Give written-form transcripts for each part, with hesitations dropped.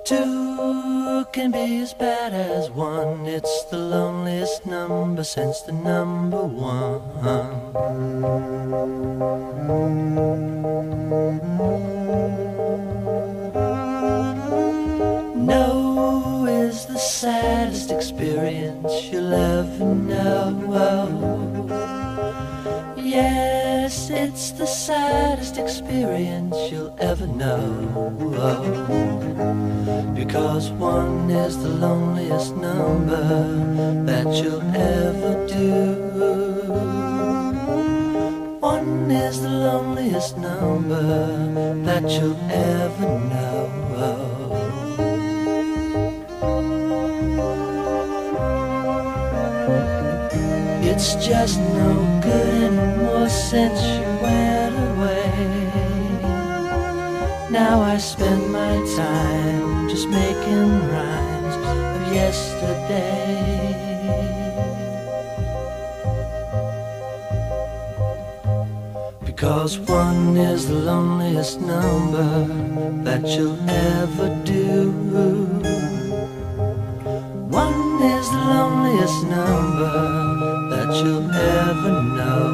Two can be as bad as one. It's the loneliest number since the number one. No is the saddest experience you'll ever know. Yes, it's the saddest experience you'll ever know. Because one is the loneliest number that you'll ever do. One is the loneliest number that you'll ever know. It's just no good anymore since you went away. Now I spend my time just making rhymes of yesterday. Because one is the loneliest number that you'll ever do. One is the loneliest number that you'll ever know.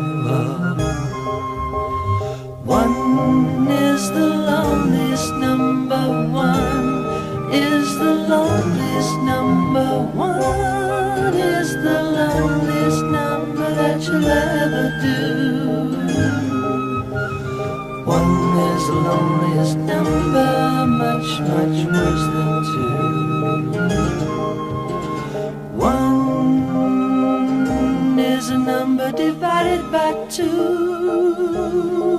One is the loneliest number. One is the loneliest number. One is the loneliest number that you'll ever do. One is the loneliest number, much, much worse than two. One is a number divided by two.